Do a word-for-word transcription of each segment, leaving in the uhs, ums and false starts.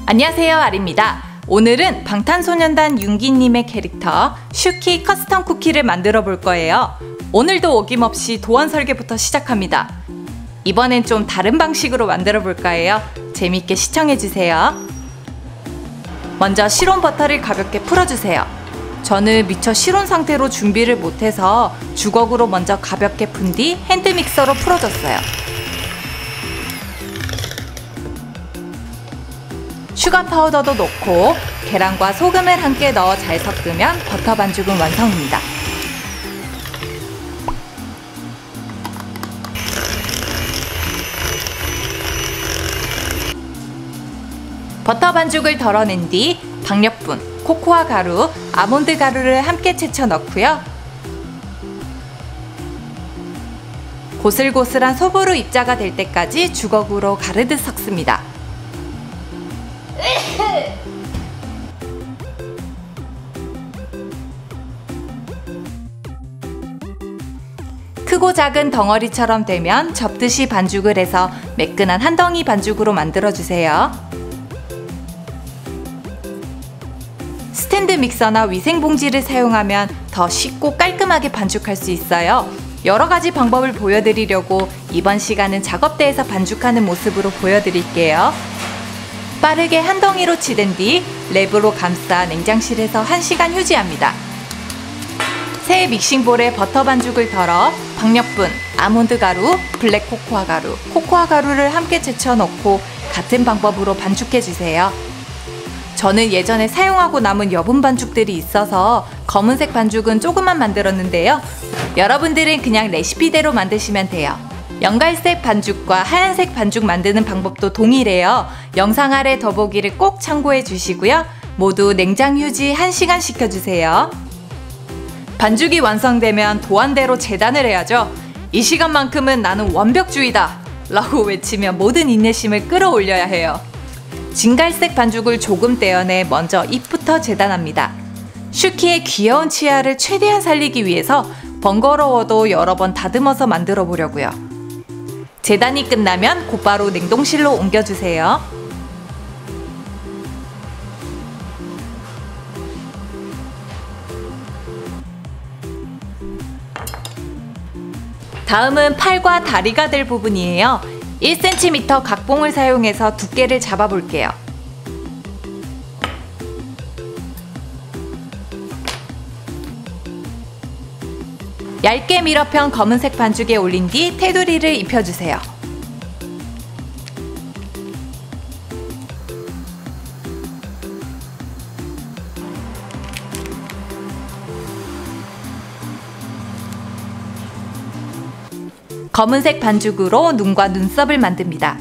안녕하세요, 아리입니다. 오늘은 방탄소년단 윤기님의 캐릭터 슈키 커스텀 쿠키를 만들어 볼 거예요. 오늘도 어김없이 도안 설계부터 시작합니다. 이번엔 좀 다른 방식으로 만들어 볼까 해요. 재밌게 시청해주세요. 먼저 실온 버터를 가볍게 풀어주세요. 저는 미처 실온 상태로 준비를 못해서 주걱으로 먼저 가볍게 푼 뒤 핸드믹서로 풀어줬어요. 슈가 파우더도 넣고 계란과 소금을 함께 넣어 잘 섞으면 버터 반죽은 완성입니다. 버터 반죽을 덜어낸 뒤 박력분, 코코아 가루, 아몬드 가루를 함께 채쳐 넣고요. 고슬고슬한 소보루 입자가 될 때까지 주걱으로 가르듯 섞습니다. 크고 작은 덩어리처럼 되면 접듯이 반죽을 해서 매끈한 한 덩이 반죽으로 만들어주세요. 스탠드 믹서나 위생봉지를 사용하면 더 쉽고 깔끔하게 반죽할 수 있어요. 여러가지 방법을 보여드리려고 이번 시간은 작업대에서 반죽하는 모습으로 보여드릴게요. 빠르게 한 덩이로 치댄 뒤 랩으로 감싸 냉장실에서 한 시간 휴지합니다. 새 믹싱볼에 버터 반죽을 덜어 박력분, 아몬드 가루, 블랙 코코아 가루, 코코아 가루를 함께 채쳐 넣고 같은 방법으로 반죽해주세요. 저는 예전에 사용하고 남은 여분 반죽들이 있어서 검은색 반죽은 조금만 만들었는데요. 여러분들은 그냥 레시피대로 만드시면 돼요. 연갈색 반죽과 하얀색 반죽 만드는 방법도 동일해요. 영상 아래 더보기를 꼭 참고해 주시고요. 모두 냉장 휴지 한 시간 시켜주세요. 반죽이 완성되면 도안대로 재단을 해야죠. 이 시간만큼은 나는 완벽주의다 라고 외치며 모든 인내심을 끌어올려야 해요. 진갈색 반죽을 조금 떼어내 먼저 잎부터 재단합니다. 슈키의 귀여운 치아를 최대한 살리기 위해서 번거로워도 여러 번 다듬어서 만들어 보려고요. 재단이 끝나면 곧바로 냉동실로 옮겨주세요. 다음은 팔과 다리가 될 부분이에요. 일 센티미터 각봉을 사용해서 두께를 잡아볼게요. 얇게 밀어 편 검은색 반죽에 올린 뒤 테두리를 입혀주세요. 검은색 반죽으로 눈과 눈썹을 만듭니다.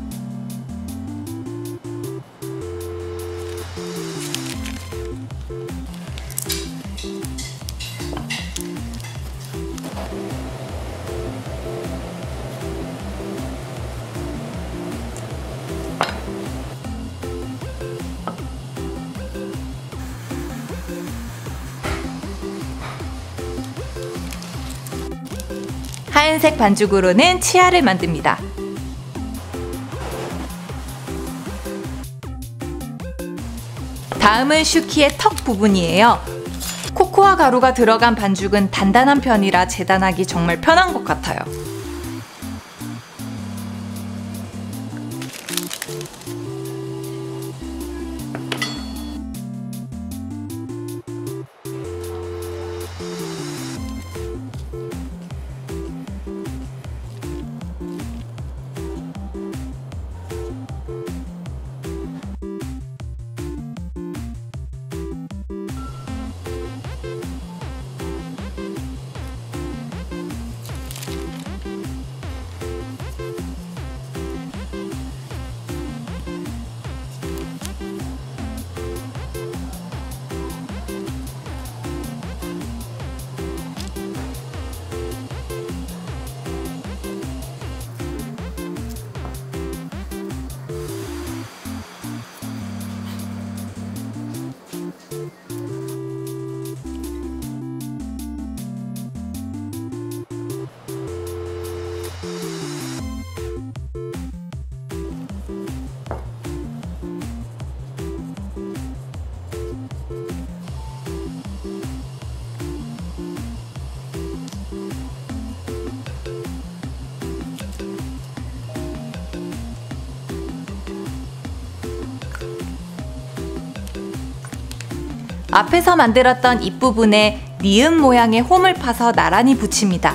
하얀색 반죽으로는 치아를 만듭니다. 다음은 슈키의 턱 부분이에요. 코코아 가루가 들어간 반죽은 단단한 편이라 재단하기 정말 편한 것 같아요. 앞에서 만들었던 입부분에 니은 모양의 홈을 파서 나란히 붙입니다.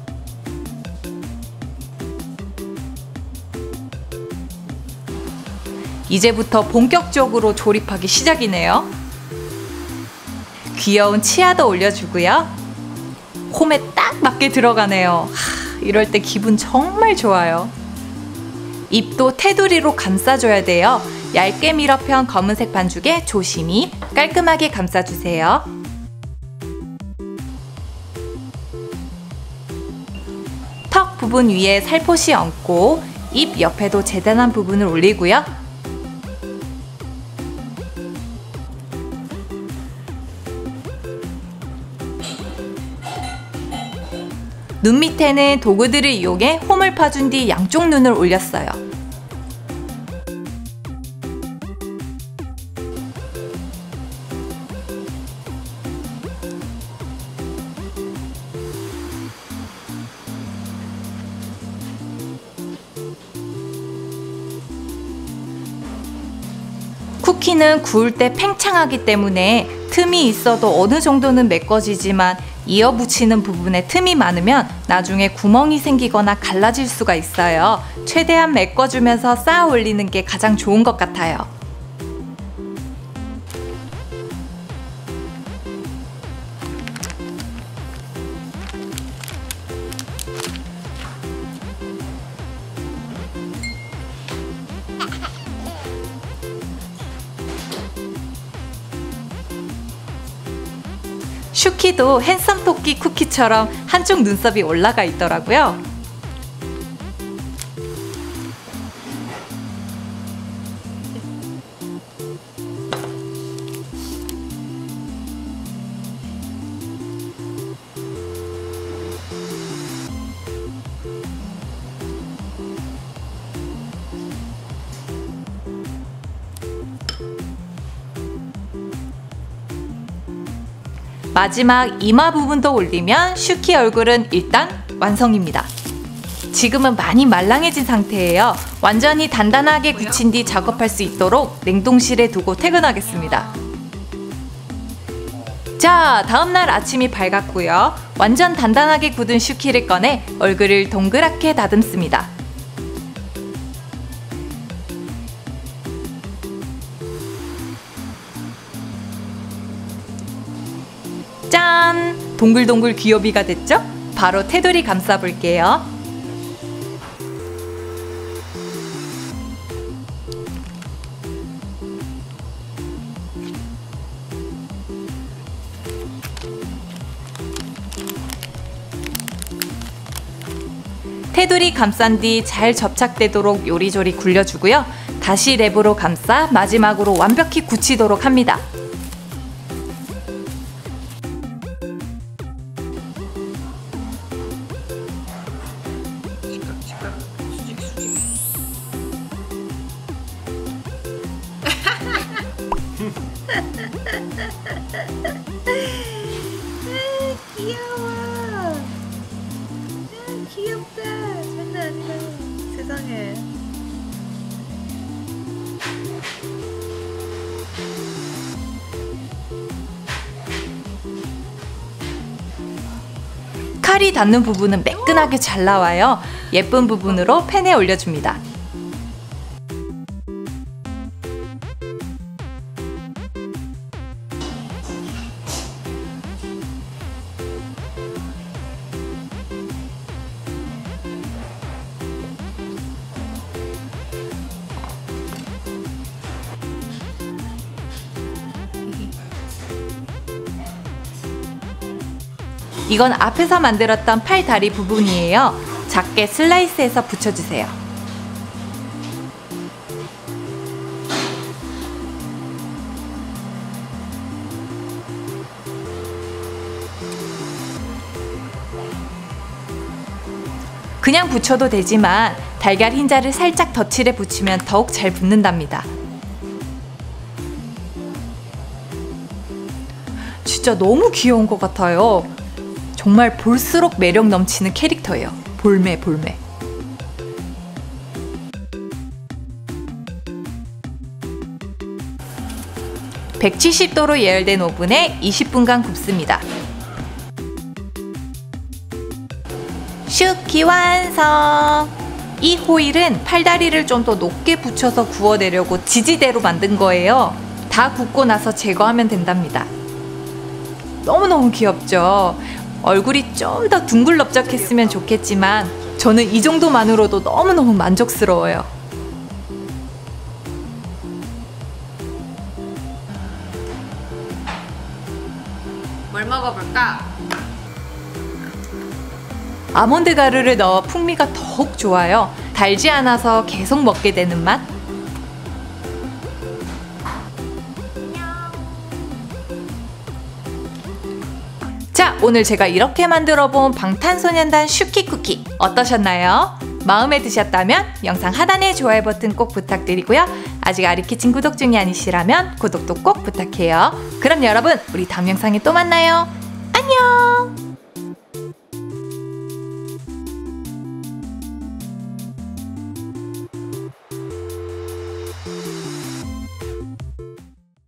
이제부터 본격적으로 조립하기 시작이네요. 귀여운 치아도 올려주고요. 홈에 딱 맞게 들어가네요. 하, 이럴 때 기분 정말 좋아요. 입도 테두리로 감싸줘야 돼요. 얇게 밀어편 검은색 반죽에 조심히 깔끔하게 감싸주세요. 턱 부분 위에 살포시 얹고 입 옆에도 재단한 부분을 올리고요. 눈 밑에는 도구들을 이용해 홈을 파준 뒤 양쪽 눈을 올렸어요. 쿠키는 구울 때 팽창하기 때문에 틈이 있어도 어느 정도는 메꿔지지만 이어붙이는 부분에 틈이 많으면 나중에 구멍이 생기거나 갈라질 수가 있어요. 최대한 메꿔주면서 쌓아 올리는 게 가장 좋은 것 같아요. 슈키도 핸섬 토끼 쿠키처럼 한쪽 눈썹이 올라가 있더라고요. 마지막 이마 부분도 올리면 슈키 얼굴은 일단 완성입니다. 지금은 많이 말랑해진 상태예요. 완전히 단단하게 굳힌 뒤 작업할 수 있도록 냉동실에 두고 퇴근하겠습니다. 자, 다음날 아침이 밝았고요. 완전 단단하게 굳은 슈키를 꺼내 얼굴을 동그랗게 다듬습니다. 짠! 동글동글 귀요미가 됐죠? 바로 테두리 감싸볼게요. 테두리 감싼 뒤 잘 접착되도록 요리조리 굴려주고요. 다시 랩으로 감싸 마지막으로 완벽히 굳히도록 합니다. 귀여워. 귀엽다. 장난 아니다. 세상에. 칼이 닿는 부분은 매끈하게 잘 나와요. 예쁜 부분으로 팬에 올려줍니다. 이건 앞에서 만들었던 팔 다리 부분이에요. 작게 슬라이스해서 붙여주세요. 그냥 붙여도 되지만 달걀 흰자를 살짝 덧칠해 붙이면 더욱 잘 붙는답니다. 진짜 너무 귀여운 것 같아요. 정말 볼수록 매력 넘치는 캐릭터예요. 볼매 볼매. 백칠십 도로 예열된 오븐에 이십 분간 굽습니다. 슈키 완성! 이 호일은 팔다리를 좀 더 높게 붙여서 구워내려고 지지대로 만든 거예요. 다 굽고 나서 제거하면 된답니다. 너무너무 귀엽죠? 얼굴이 좀 더 둥글럽적했으면 좋겠지만 저는 이 정도만으로도 너무너무 만족스러워요. 뭘 먹어볼까? 아몬드 가루를 넣어 풍미가 더욱 좋아요. 달지 않아서 계속 먹게 되는 맛. 자, 오늘 제가 이렇게 만들어 본 방탄소년단 슈키 쿠키 어떠셨나요? 마음에 드셨다면 영상 하단에 좋아요 버튼 꼭 부탁드리고요. 아직 아리키친 구독 중이 아니시라면 구독도 꼭 부탁해요. 그럼 여러분, 우리 다음 영상에 또 만나요. 안녕!